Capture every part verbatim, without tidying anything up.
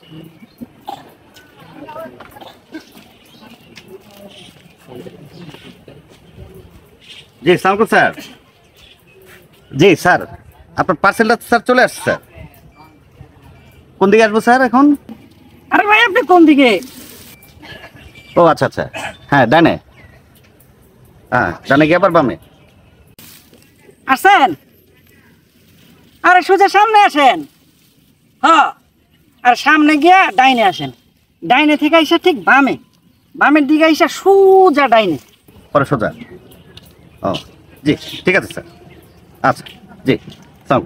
জি সালাম স্যার। জি স্যার, আপনার পার্সেলটা স্যার চলে আসছে স্যার। কোন দিকে আসবো স্যার এখন? আরে ভাই আপনি কোন দিকে? ও আচ্ছা আচ্ছা, হ্যাঁ ডানে। হ্যাঁ ডানে গিয়ে আবার বামে। আসেন, আরে সোজা সামনে আসেন। হ্যাঁ, আর সামনে গিয়া ডাইনে আসেন। ডাইনে থেকে আইসা ঠিক বামে, বামের দিকে আইসা সোজা ডাইনে। পরে সোজা। ও জি ঠিক আছে স্যার। আচ্ছা জি সালাম।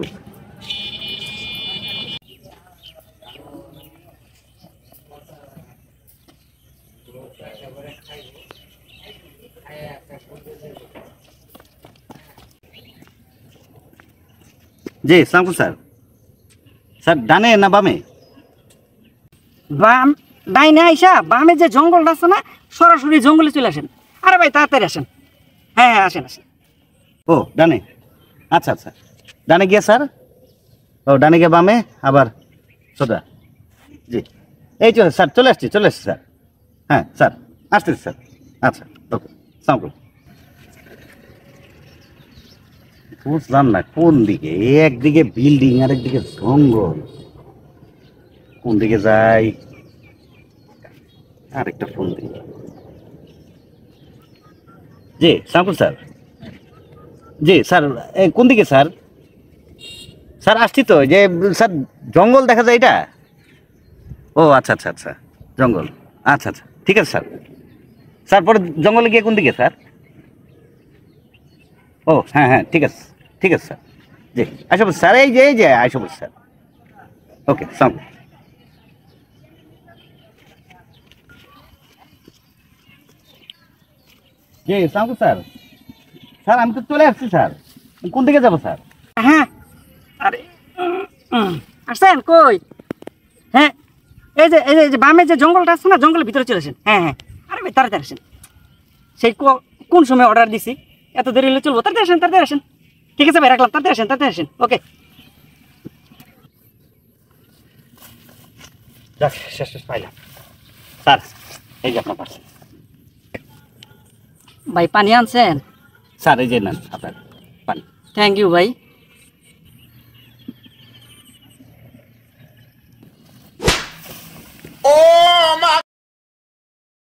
জি সালাম স্যার। স্যার ডানে না বামে? বাম, ডাইনে আইসা বামে যে জঙ্গলটা আছে না, সরাসরি জঙ্গলে চলে আসেন। আরে ভাই তাড়াতাড়ি আসেন। হ্যাঁ হ্যাঁ আসেন আসেন। ও ডানে, আচ্ছা আচ্ছা। ডানে গিয়ে স্যার, ও ডানে গিয়ে বামে আবার সোজা। জি এই চলে স্যার, চলে আসছি চলে আসছি স্যার। হ্যাঁ স্যার আসতেছি স্যার। আচ্ছা ওকে সালাম। বুঝলাম না কোন দিকে, একদিকে বিল্ডিং আর একদিকে জঙ্গল, কোন দিকে যাই? আরেকটা ফোন দিই। জি সালাম স্যার। জি স্যার, এই কোন দিকে স্যার? স্যার আসছি তো, যে স্যার জঙ্গল দেখা যায় এটা। ও আচ্ছা আচ্ছা আচ্ছা, জঙ্গল। আচ্ছা আচ্ছা ঠিক আছে স্যার। স্যার পরে জঙ্গলে গিয়ে কোন দিকে স্যার? ও হ্যাঁ হ্যাঁ ঠিক আছে ঠিক আছে স্যার। জি আসব স্যার, এই যে এই যে আসব স্যার। ওকে সালাম। জি সালাম স্যার। স্যার আমি তো চলে আসছি স্যার, কোন দিকে যাবো স্যার? হ্যাঁ, আরে উম, উম, আসেন কই? হ্যাঁ এই যে এই যে- এই যে বামে যে জঙ্গলটা আছে না, জঙ্গলের ভিতরে চলে আসেন। হ্যাঁ হ্যাঁ, আরে ভাই তাড়াতাড়ি আসেন। সেই ক- কোন সময় অর্ডার দিছি, এত দেরি হলে চলবো? তাড়াতাড়ি আসেন তাড়াতাড়ি আসেন। ঠিক আছে ভাই রাখলাম, তাড়াতাড়ি আসেন তাড়াতাড়ি আসেন। ওকে। যাক শেষ শেষ পাইলাম স্যার, এই যে আপনার পার্সেল। ভাই পানি আনছেন? স্যার এই যে নেন আপনার পানি। থ্যাংক ইউ ভাই।